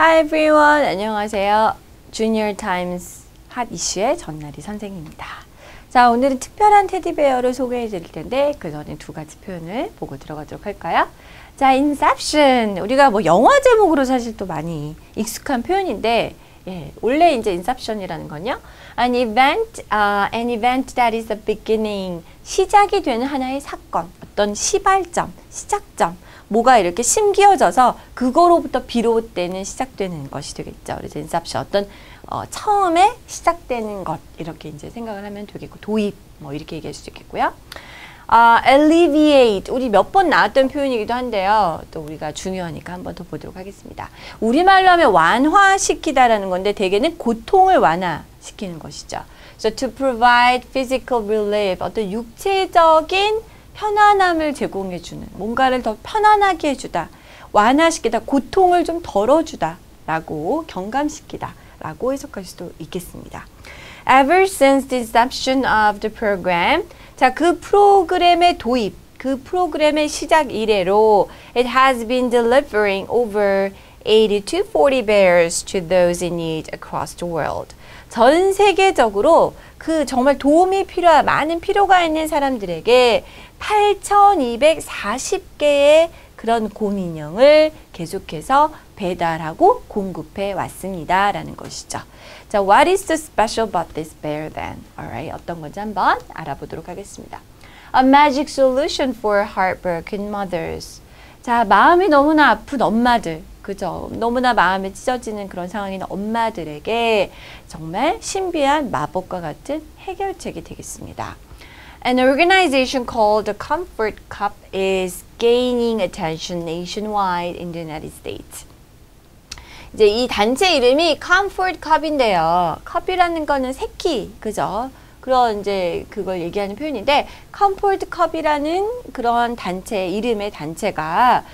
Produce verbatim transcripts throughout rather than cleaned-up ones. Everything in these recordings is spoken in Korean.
Hi everyone. 안녕하세요. Junior Times 핫 이슈의 전나리 선생님입니다. 자, 오늘은 특별한 테디베어를 소개해 드릴 텐데 그 전에 두 가지 표현을 보고 들어가도록 할까요? 자, Inception. 우리가 뭐 영화 제목으로 사실 또 많이 익숙한 표현인데 예, 원래 이제 Inception이라는 건요. An event, uh, an event that is the beginning. 시작이 되는 하나의 사건, 어떤 시발점, 시작점. 뭐가 이렇게 심기어져서 그거로부터 비롯되는 시작되는 것이 되겠죠. 그래서 Inception, 어떤 어, 처음에 시작되는 것 이렇게 이제 생각을 하면 되겠고, 도입 뭐 이렇게 얘기할 수 있겠고요. 아, alleviate, 우리 몇 번 나왔던 표현이기도 한데요. 또 우리가 중요하니까 한 번 더 보도록 하겠습니다. 우리말로 하면 완화시키다라는 건데 대개는 고통을 완화시키는 것이죠. So to provide physical relief, 어떤 육체적인 편안함을 제공해주는, 뭔가를 더 편안하게 해주다, 완화시키다, 고통을 좀 덜어주다 라고, 경감시키다 라고 해석할 수도 있겠습니다. Ever since the inception of the program, 자, 그 프로그램의 도입, 그 프로그램의 시작 이래로 it has been delivering over eighty to forty bears to those in need across the world. 전 세계적으로 그 정말 도움이 필요한, 많은 필요가 있는 사람들에게 팔천이백사십 개의 그런 곰인형을 계속해서 배달하고 공급해 왔습니다. 라는 것이죠. 자, what is so special about this bear then? Alright, 어떤 건지 한번 알아보도록 하겠습니다. A magic solution for heartbroken mothers. 자, 마음이 너무나 아픈 엄마들. 그죠? 너무나 마음에 찢어지는 그런 상황인 엄마들에게 정말 신비한 마법과 같은 해결책이 되겠습니다. An organization called the Comfort Cup is gaining attention nationwide in the United States. 이제 이 단체 이름이 Comfort Cup인데요. 컵이라는 거는 새끼, 그죠? 그런 이제 그걸 얘기하는 표현인데, Comfort Cup이라는 그런 단체, 이름의 단체가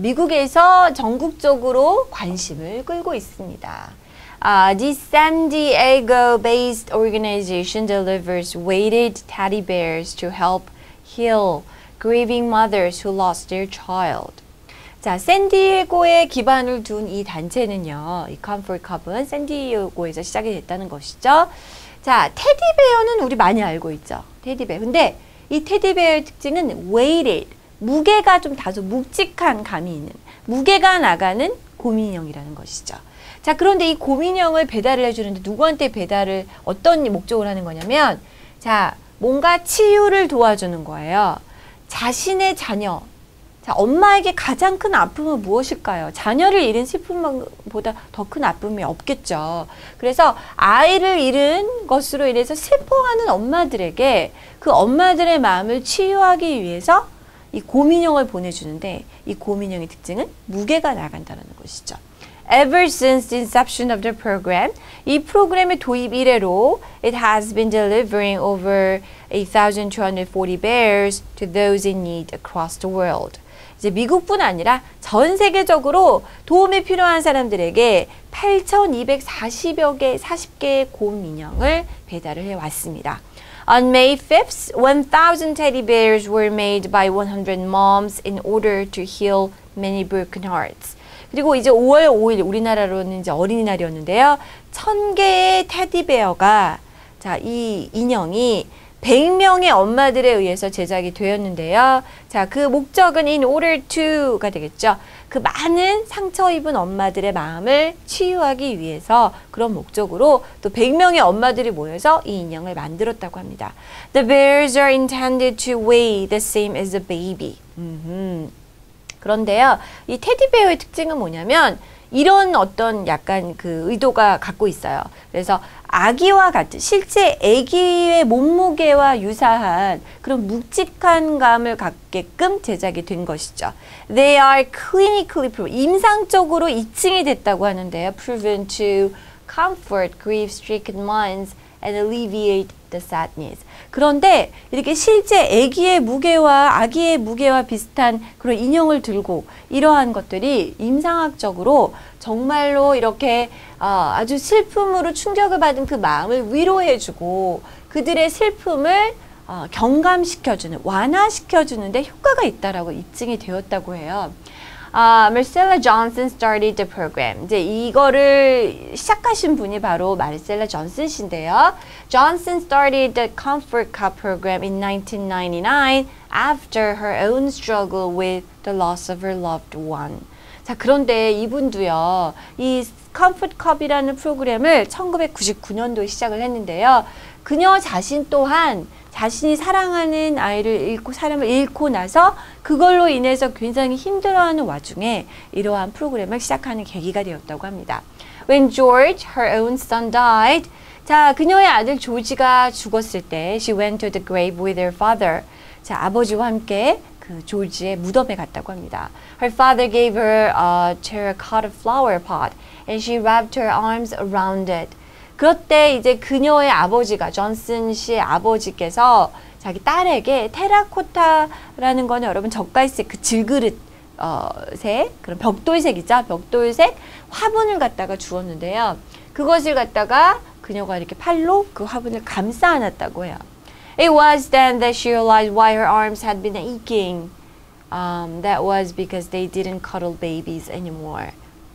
미국에서 전국적으로 관심을 끌고 있습니다. Uh, this San Diego-based organization delivers weighted teddy bears to help heal grieving mothers who lost their child. 자, 샌디에고에 기반을 둔 이 단체는요, 이 Comfort Cup은 샌디에고에서 시작이 됐다는 것이죠. 자, 테디베어는 우리 많이 알고 있죠. 테디베어. 근데 이 테디베어의 특징은 weighted, 무게가 좀 다소 묵직한 감이 있는, 무게가 나가는 곰인형이라는 것이죠. 자, 그런데 이 곰인형을 배달을 해주는데 누구한테 배달을, 어떤 목적으로 하는 거냐면, 자, 뭔가 치유를 도와주는 거예요. 자신의 자녀, 자, 엄마에게 가장 큰 아픔은 무엇일까요? 자녀를 잃은 슬픔보다 더 큰 아픔이 없겠죠. 그래서 아이를 잃은 것으로 인해서 슬퍼하는 엄마들에게 그 엄마들의 마음을 치유하기 위해서 이 곰인형을 보내주는데, 이 곰인형의 특징은 무게가 나간다는 것이죠. Ever since the inception of the program, 이 프로그램의 도입 이래로 it has been delivering over eight thousand two hundred forty bears to those in need across the world. 이제 미국뿐 아니라 전 세계적으로 도움이 필요한 사람들에게 팔천이백사십여 개, 사십 개의 곰 인형을 배달을 해왔습니다. On May fifth, one thousand teddy bears were made by one hundred moms in order to heal many broken hearts. 그리고 이제 오월 오일, 우리나라로는 이제 어린이날이었는데요. 천 개의 테디베어가, 자, 이 인형이 백 명의 엄마들에 의해서 제작이 되었는데요. 자, 그 목적은 in order to가 되겠죠. 그 많은 상처 입은 엄마들의 마음을 치유하기 위해서, 그런 목적으로 또 백 명의 엄마들이 모여서 이 인형을 만들었다고 합니다. The bears are intended to weigh the same as a baby. 음흠. 그런데요, 이 테디베어의 특징은 뭐냐면 이런 어떤 약간 그 의도가 갖고 있어요. 그래서 아기와 같은, 실제 아기의 몸무게와 유사한 그런 묵직한 감을 갖게끔 제작이 된 것이죠. They are clinically proven, 임상적으로 입증이 됐다고 하는데요. Proven to comfort grief-stricken minds and alleviate the sadness. 그런데 이렇게 실제 아기의 무게와 아기의 무게와 비슷한 그런 인형을 들고 이러한 것들이 임상학적으로 정말로 이렇게 어, 아주 슬픔으로 충격을 받은 그 마음을 위로해주고 그들의 슬픔을 어, 경감시켜주는, 완화시켜주는데 효과가 있다라고 입증이 되었다고 해요. 아, Marcella Johnson started the program. 이제 이거를 시작하신 분이 바로 마르셀라 존슨씨인데요. Johnson started the Comfort Cup program in nineteen ninety-nine after her own struggle with the loss of her loved one. 자, 그런데 이분도요, 이 Comfort Cup이라는 프로그램을 천구백구십구 년도에 시작을 했는데요. 그녀 자신 또한 자신이 사랑하는 아이를 잃고 사람을 잃고 나서 그걸로 인해서 굉장히 힘들어하는 와중에 이러한 프로그램을 시작하는 계기가 되었다고 합니다. When George, her own son, died, 자, 그녀의 아들 조지가 죽었을 때 she went to the grave with her father. 자, 아버지와 함께 그 조지의 무덤에 갔다고 합니다. Her father gave her a terracotta flower pot and she wrapped her arms around it. 그때 이제 그녀의 아버지가 존슨 씨의 아버지께서 자기 딸에게 테라코타라는 거는 여러분 젓갈색 그 질그릇 어, 색 그런 벽돌색이죠. 벽돌색 화분을 갖다가 주었는데요. 그것을 갖다가 그녀가 이렇게 팔로 그 화분을 감싸 안았다고 해요. It was then that she realized why her arms had been aching. Um, that was because they didn't cuddle babies anymore.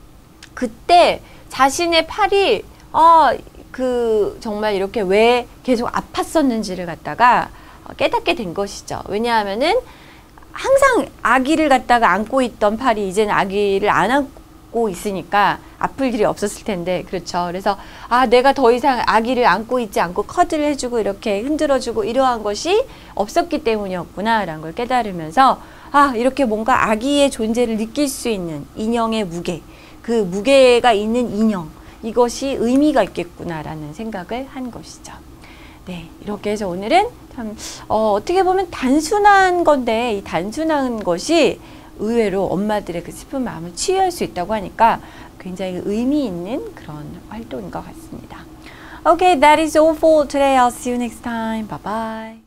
그때 자신의 팔이 어, 그 정말 이렇게 왜 계속 아팠었는지를 갖다가 깨닫게 된 것이죠. 왜냐하면은 항상 아기를 갖다가 안고 있던 팔이 이제는 아기를 안 안고 있으니까 아플 일이 없었을 텐데, 그렇죠. 그래서 아, 내가 더 이상 아기를 안고 있지 않고 커드를 해주고 이렇게 흔들어주고 이러한 것이 없었기 때문이었구나라는 걸 깨달으면서 아, 이렇게 뭔가 아기의 존재를 느낄 수 있는 인형의 무게, 그 무게가 있는 인형, 이것이 의미가 있겠구나라는 생각을 한 것이죠. 네, 이렇게 해서 오늘은 참 어, 어떻게 보면 단순한 건데 이 단순한 것이 의외로 엄마들의 그 슬픈 마음을 치유할 수 있다고 하니까 굉장히 의미 있는 그런 활동인 것 같습니다. Okay, that is all for today. I'll see you next time. Bye bye.